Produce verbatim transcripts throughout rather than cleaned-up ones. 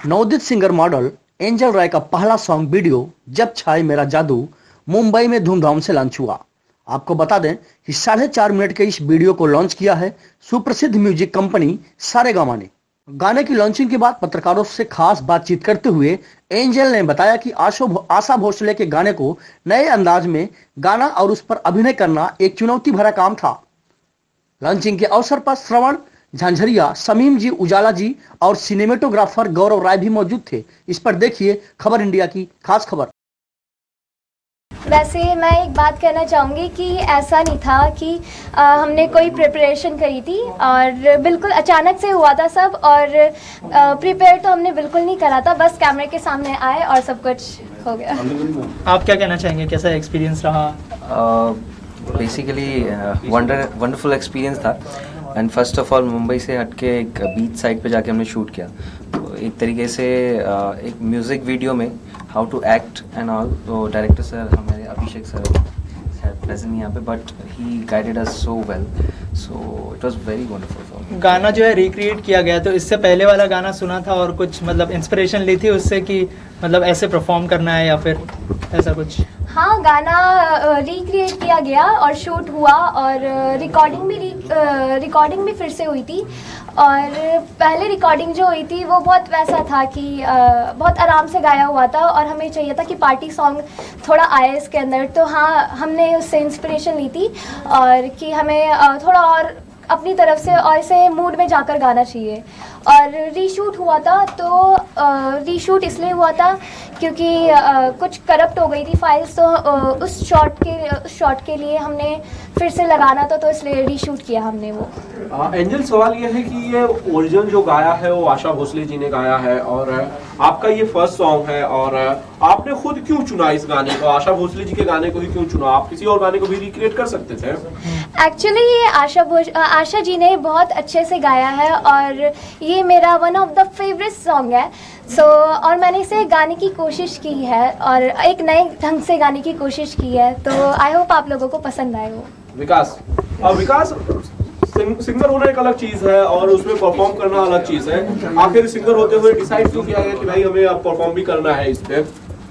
नवोदित singer model angel Roy का पहला सॉन्ग वीडियो जब छाए मेरा जादू मुंबई में धूमधाम से लॉन्च हुआ। आपको बता दें कि साढ़े चार मिनट के इस वीडियो को लॉन्च किया है सुप्रसिद्ध म्यूजिक कंपनी सारेगामा ने। गाने की लॉन्चिंग के बाद पत्रकारों से खास बातचीत करते हुए एंजल ने बताया कि आशा भोसले के गाने को नए अंदाज में गाना और उस पर अभिनय करना एक चुनौती भरा काम था। लॉन्चिंग के अवसर पर श्रवण झांझरिया, समीम जी, उजाला जी और सिनेमेटोग्राफर गौरव राय भी मौजूद थे। इस पर देखिए खबर इंडिया की खास खबर। वैसे मैं एक बात कहना चाहूँगी कि ऐसा नहीं था कि आ, हमने कोई प्रिपरेशन करी थी और बिल्कुल अचानक से हुआ था सब, और प्रिपेयर तो हमने बिल्कुल नहीं करा था, बस कैमरे के सामने आए और सब कुछ हो गया। आप क्या कहना चाहेंगे, कैसा एक्सपीरियंस रहा? बेसिकली वंडर वंडरफुल एक्सपीरियंस था। And first of all Mumbai से हटके एक बीच साइड पे जाके हमने शूट किया, तो एक तरीके से uh, एक म्यूज़िक वीडियो में how to act and all, तो डायरेक्टर सर हमारे अभिषेक सर है प्रेजेंट यहाँ पे, but he guided us so well, so it was very wonderful for me. गाना जो है रिक्रिएट किया गया, तो इससे पहले वाला गाना सुना था और कुछ मतलब इंस्पिरेशन ली थी उससे कि मतलब ऐसे परफॉर्म करना है या फिर ऐसा कुछ? हाँ, गाना रिक्रिएट किया गया और शूट हुआ और रिकॉर्डिंग भी रिकॉर्डिंग भी फिर से हुई थी। और पहले रिकॉर्डिंग जो हुई थी वो बहुत वैसा था कि बहुत आराम से गाया हुआ था और हमें चाहिए था कि पार्टी सॉन्ग थोड़ा आए इसके अंदर। तो हाँ, हमने उससे इंस्पिरेशन ली थी और कि हमें थोड़ा और अपनी तरफ से और ऐसे मूड में जाकर गाना चाहिए। और रीशूट हुआ था, तो रीशूट इसलिए हुआ था क्योंकि आ, कुछ करप्ट हो गई थी फाइल्स, तो आ, उस शॉट के उस शॉट के लिए हमने फिर से लगाना था, तो इसलिए रीशूट किया हमने वो। आ, एंजल, सवाल ये है कि ये ओरिजिनल जो गाया है वो आशा भोसले जी ने गाया है और आपका ये फर्स्ट सॉन्ग है, और आपने खुद क्यों चुना इस गाने को? आशा भोसले जी के गाने को ही क्यों चुना? आप किसी और गाने को भी रिक्रिएट कर सकते थे। एक्चुअली ये आशा भोस आशा जी ने बहुत अच्छे से गाया है और ये मेरा one of the favourite song है। सो so, और मैंने इसे गाने की कोशिश की है और एक नए ढंग से गाने की कोशिश की है, तो आई होप आप लोगों को पसंद आए वो। विकास, और विकास सिंगर होना एक अलग चीज है और उसमें परफॉर्म करना अलग चीज है। आखिर सिंगर होते हुए डिसाइड क्यों किया गया कि भाई हमें अब परफॉर्म भी करना है इस पे?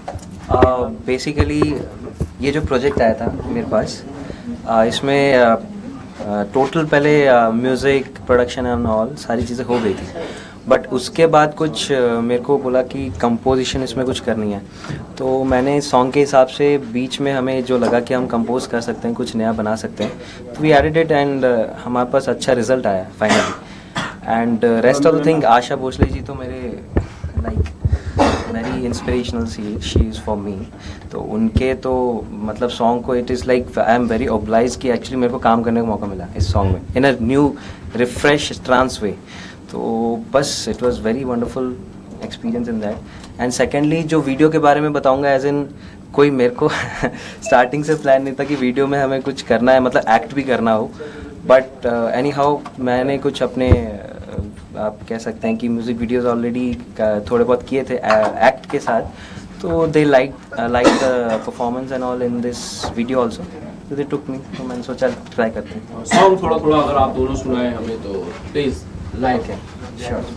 बेसिकली uh, ये जो प्रोजेक्ट आया था मेरे पास, uh, इसमें टोटल uh, uh, पहले म्यूज़िक प्रोडक्शन एंड ऑल सारी चीज़ें हो गई थी, बट उसके बाद कुछ uh, मेरे को बोला कि कंपोजिशन इसमें कुछ करनी है। तो मैंने सॉन्ग के हिसाब से बीच में हमें जो लगा कि हम कंपोज कर सकते हैं, कुछ नया बना सकते हैं, तो वी एडिड इट एंड हमारे पास अच्छा रिजल्ट आया finally. And rest of the thing, Asha Bhosle ji तो मेरे like very inspirational see she is for me, तो उनके तो मतलब सॉन्ग को it is like I am very obliged कि एक्चुअली मेरे को काम करने का मौका मिला इस सॉन्ग में in a new refresh trans way. तो बस it was very wonderful experience in that. And secondly जो वीडियो के बारे में बताऊंगा, एज इन कोई मेरे को स्टार्टिंग से प्लान नहीं था कि वीडियो में हमें कुछ करना है, मतलब एक्ट भी करना हो, बट एनी हाउ मैंने कुछ अपने uh, आप कह सकते हैं कि म्यूज़िक वीडियोज़ ऑलरेडी थोड़े बहुत किए थे एक्ट के साथ, तो they like like the performance and all in this video also, तो दे टुक मी, तो मैंने सोचा ट्राई करते हैं। सॉन्ग थोड़ा थोड़ा अगर आप दोनों सुनाएं हमें तो प्लीज़। लाइक है, श्योर।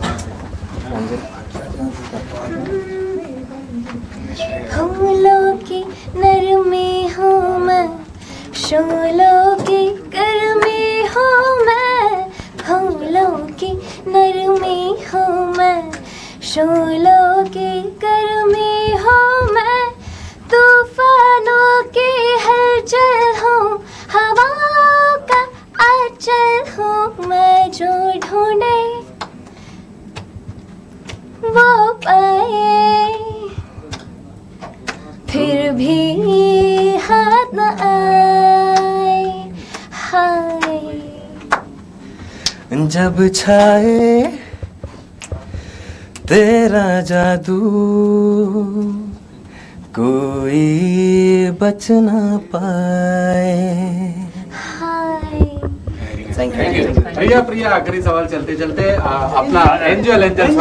फूलों की नरमी हूँ मैं, शोलों की गर्मी हूँ मैं, फूलों की नरमी हूँ मैं, शोलों की गर्मी हूँ मैं, तूफानों की हलचल हूँ, हवाओं का आंचल हूँ मैं, जो ढूंढे वो पाए, फिर भी हाथ न आए, हाय। जब छाए तेरा जादू कोई बच ना पाए। थैंक यू भैया। प्रिया, आखिरी सवाल चलते चलते आ, अपना एंजल एंजल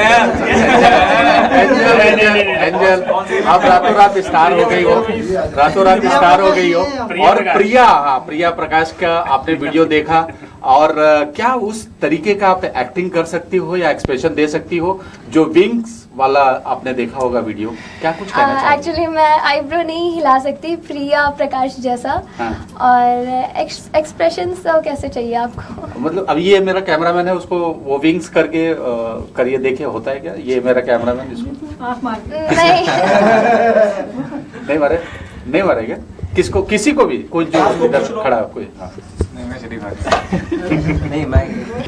एंजल एंजल आप रातों रात स्टार हो गई हो, रातों रात स्टार हो गई हो, और प्रिया, हाँ प्रिया प्रकाश का आपने वीडियो देखा और क्या उस तरीके का आप एक्टिंग कर सकती हो या एक्सप्रेशन दे सकती हो जो विंग्स वाला आपने देखा होगा वीडियो? क्या कुछ कहना चाहोगे? एक्चुअली मैं आईब्रो नहीं हिला सकती प्रिया प्रकाश जैसा। हाँ। और एक्सप्रेशन तो कैसे चाहिए आपको? मतलब अब ये मेरा कैमरामैन है, उसको वो विंग्स करके करिए, देखे होता है क्या? ये मेरा कैमरामैन, इसको आँख मार नहीं नहीं मारे, नहीं मारे क्या? किसको, किसी को भी, कोई जो इधर खड़ा है कोई? हाँ। नहीं मैं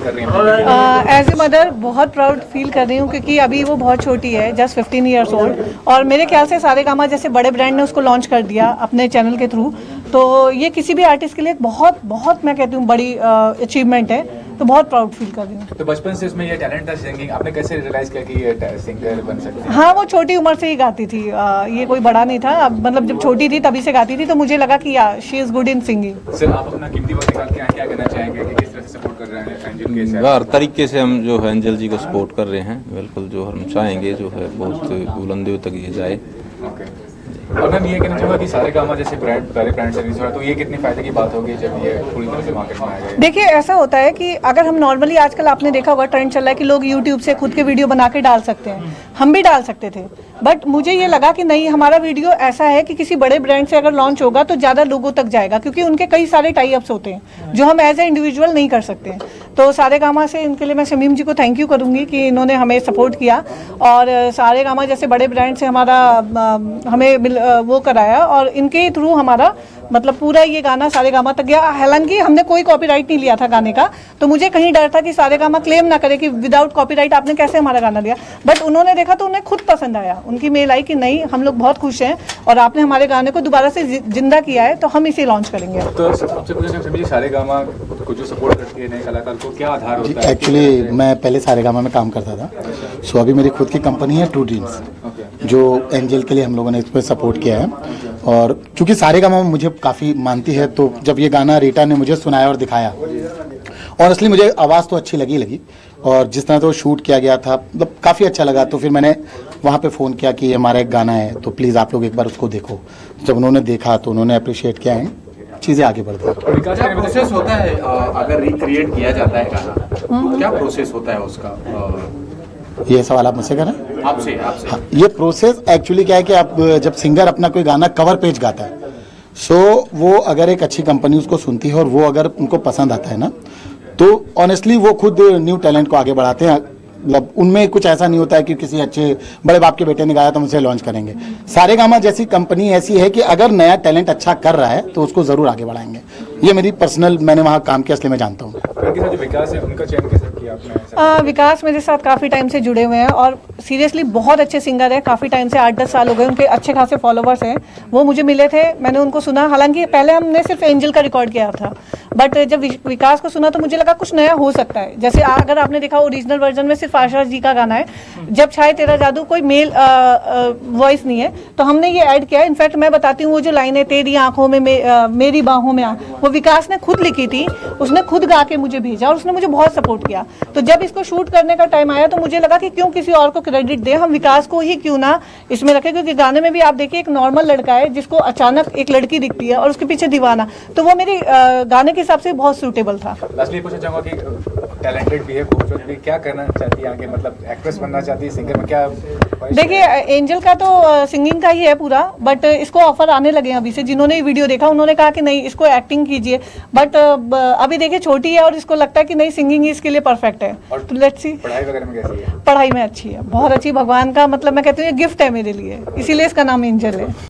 एज ए मदर बहुत प्राउड फील कर रही हूँ क्योंकि अभी वो बहुत छोटी है, जस्ट फिफ्टीन ईयर्स ओल्ड, और मेरे ख्याल से सारेगामा जैसे बड़े ब्रांड ने उसको लॉन्च कर दिया अपने चैनल के थ्रू, तो ये किसी भी आर्टिस्ट के लिए बहुत बहुत मैं कहती हूँ बड़ी अचीवमेंट है, तो बहुत प्राउड फील कर रही हूँ। तो बचपन से इसमें ये टैलेंट था सिंगिंग, आपने कैसे रियलाइज किया कि ये सिंगर बन सकती है? हाँ, वो छोटी उम्र से ही गाती थी, आ, ये कोई बड़ा नहीं था, मतलब जब छोटी थी तभी से गाती थी, तो मुझे लगा कि या she is good in singing. Sir आप अपना कीमती वक्त निकाल के यहाँ क्या कहना चाहेंगे कि किस तरह से सपोर्ट कर रहे हैं एंजल के साथ? हर तरीके से हम जो है एंजल जी को सपोर्ट कर रहे हैं, बिल्कुल जो हम चाहेंगे जो है बहुत बुलंदियों तक ये जाए। ओके, और मैं ये कहना चाहूँगा कि सारेगामा जैसे ब्रांड पहले ब्रांड सर्विस हो रहा है, तो ये कितने फायदे की बात होगी जब ये पूरी तरह से मार्केट में आएगा? देखिए ऐसा होता है कि अगर हम नॉर्मली आजकल आपने देखा होगा ट्रेंड चल रहा है कि लोग यूट्यूब से खुद के वीडियो बना के डाल सकते हैं, हम भी डाल सकते थे, बट मुझे ये लगा कि नहीं, हमारा वीडियो ऐसा है कि किसी बड़े ब्रांड से अगर लॉन्च होगा तो ज़्यादा लोगों तक जाएगा, क्योंकि उनके कई सारे टाई अप्स होते हैं जो हम एज ए इंडिविजुअल नहीं कर सकते। तो सारेगामा से इनके लिए मैं शमीम जी को थैंक यू करूँगी कि इन्होंने हमें सपोर्ट किया, और सारेगामा जैसे बड़े ब्रांड से हमारा हमें वो कराया, और इनके थ्रू हमारा मतलब पूरा ये गाना सारेगामा तक गया। हालांकि हमने कोई कॉपीराइट नहीं लिया था गाने का, तो मुझे कहीं डर था कि सारेगामा क्लेम ना करे कि विदाउट कॉपीराइट आपने कैसे हमारा गाना दिया, बट उन्होंने देखा तो उन्हें खुद पसंद आया, उनकी मेल आई कि नहीं हम लोग बहुत खुश हैं और आपने हमारे गाने को दोबारा से जिंदा किया है, तो हम इसे लॉन्च करेंगे। तो सबसे पहले सारेगामा को जो सपोर्ट करती है नए कलाकार को, क्या आधार होता है? एक्चुअली मैं पहले सारेगामा में काम करता था, सो अभी मेरी खुद की कंपनी है ट्रू ड्रीम्स, जो एंजल के लिए हम लोगों ने इस पर सपोर्ट किया है, और चूंकि सारेगामा मुझे काफ़ी मानती है, तो जब ये गाना रीटा ने मुझे सुनाया और दिखाया, ऑनेस्टली मुझे आवाज़ तो अच्छी लगी लगी और जिस तरह तो शूट किया गया था मतलब काफ़ी अच्छा लगा, तो फिर मैंने वहाँ पे फ़ोन किया कि हमारा एक गाना है, तो प्लीज़ आप लोग एक बार उसको देखो। जब उन्होंने देखा तो उन्होंने अप्रिशिएट किया है, चीज़ें आगे बढ़ गई। क्या प्रोसेस होता है अगर रिक्रिएट किया जाता है गाना, तो क्या प्रोसेस होता है उसका? ये सवाल आप मुझसे करें? आपसे आपसे हाँ, ये प्रोसेस एक्चुअली क्या है कि आप जब सिंगर अपना कोई गाना कवर पेज गाता है, सो वो अगर एक अच्छी कंपनी उसको सुनती है और वो अगर उनको पसंद आता है ना, तो ऑनेस्टली वो खुद न्यू टैलेंट को आगे बढ़ाते हैं। मतलब उनमें कुछ ऐसा नहीं होता है कि किसी अच्छे बड़े बाप के बेटे ने गाया तो हम उसे लॉन्च करेंगे। सारेगामा जैसी कंपनी ऐसी है कि अगर नया टैलेंट अच्छा कर रहा है तो उसको ज़रूर आगे बढ़ाएंगे। ये मेरी पर्सनल, मैंने वहाँ काम किया इसलिए मैं जानता हूँ। विकास है, उनका चयन कैसे किया आपने? आ, विकास मेरे साथ काफ़ी टाइम से जुड़े हुए हैं और सीरियसली बहुत अच्छे सिंगर है, काफ़ी टाइम से, आठ दस साल हो गए, उनके अच्छे खासे फॉलोवर्स हैं। वो मुझे मिले थे, मैंने उनको सुना, हालांकि पहले हमने सिर्फ एंजल का रिकॉर्ड किया था, बट जब विकास को सुना तो मुझे लगा कुछ नया हो सकता है। जैसे अगर आपने देखा ओरिजिनल वर्जन में सिर्फ आशा जी का गाना है, जब छाए तेरा जादू, कोई मेल वॉइस नहीं है, तो हमने ये ऐड किया है। इनफैक्ट मैं बताती हूँ, वो जो लाइन है तेरी आंखों में मे, आ, मेरी बाहों में आ, वो विकास ने खुद लिखी थी, उसने खुद गा के मुझे भेजा और उसने मुझे बहुत सपोर्ट किया। तो जब इसको शूट करने का टाइम आया तो मुझे लगा कि क्यों किसी और को क्रेडिट दे, हम विकास को ही क्यों ना इसमें रखें, क्योंकि गाने में भी आप देखिए एक नॉर्मल लड़का है जिसको अचानक एक लड़की दिखती है और उसके पीछे दीवाना, तो वो मेरी गाने के हिसाब से बहुत सूटेबल था। लास्टली पूछना चाहूँगा कि टैलेंटेड भी है, खूबसूरत भी, क्या करना चाहती है आगे, मतलब एक्ट्रेस बनना चाहती है, सिंगर में क्या? देखिए एंजल का तो सिंगिंग का ही है पूरा, बट इसको ऑफर आने लगे हैं अभी से। जिन्होंने वीडियो देखा उन्होंने कहा कि नहीं इसको एक्टिंग कीजिए, बट अभी देखिए छोटी है और इसको लगता है कि नहीं सिंगिंग इसके लिए परफेक्ट है। तो लेट्स सी। पढ़ाई वगैरह में कैसी है? पढ़ाई में अच्छी है, बहुत अच्छी, भगवान का मतलब मैं कहती हूँ ये गिफ्ट है मेरे लिए, इसीलिए इसका नाम एंजल है।